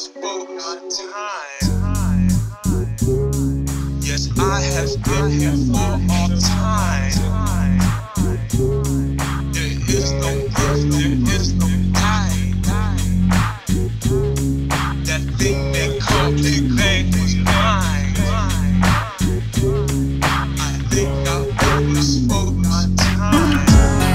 Yes, I have been here for all time. There is no birth, there is no die. That thing they call Big Bang was mine. I think I overspoke my time.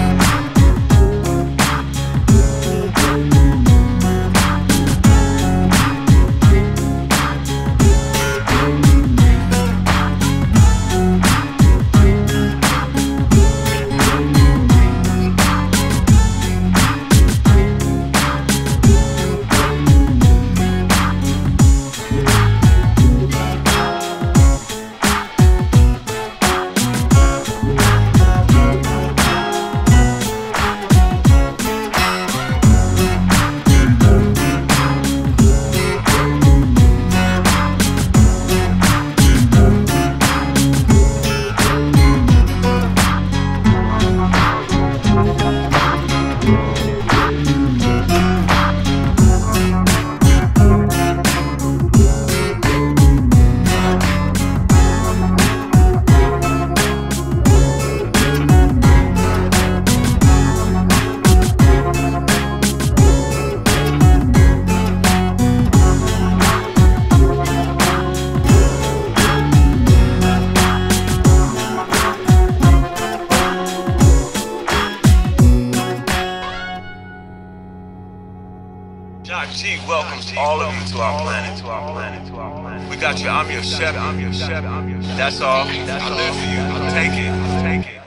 G welcomes all of you to our planet. We got you. I'm your chef. That's all. I live for you. Take it.